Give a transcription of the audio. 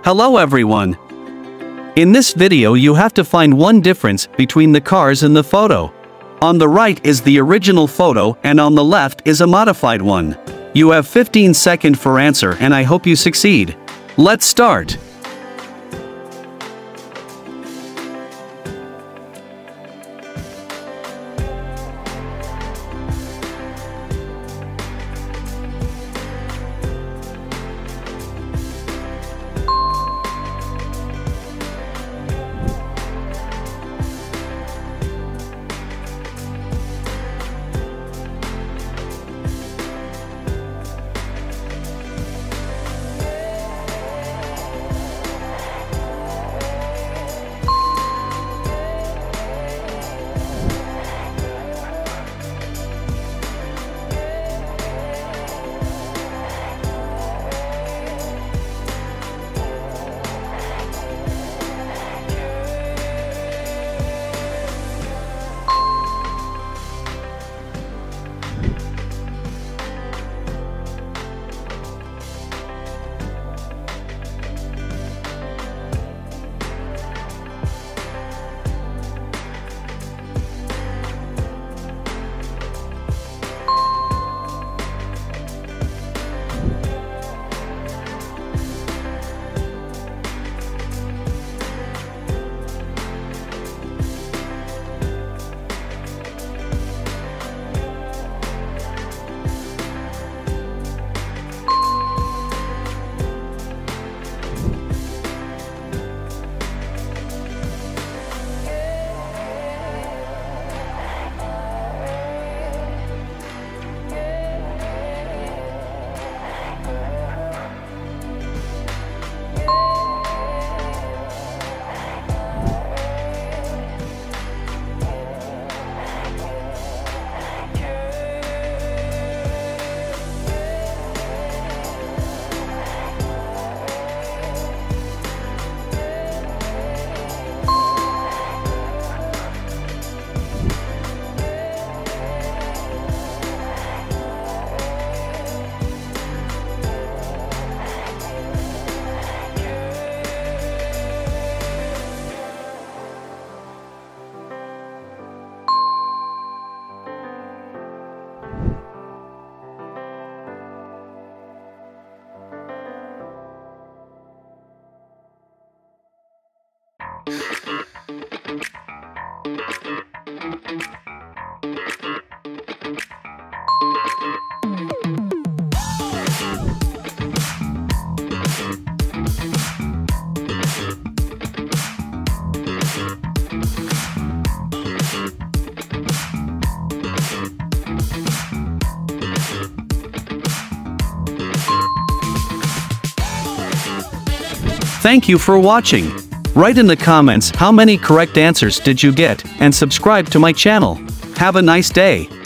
Hello everyone. In this video you have to find one difference between the cars in the photo. On the right is the original photo and on the left is a modified one. You have 15 seconds for answer and I hope you succeed. Let's start. Thank you for watching. Write in the comments how many correct answers did you get and subscribe to my channel. Have a nice day.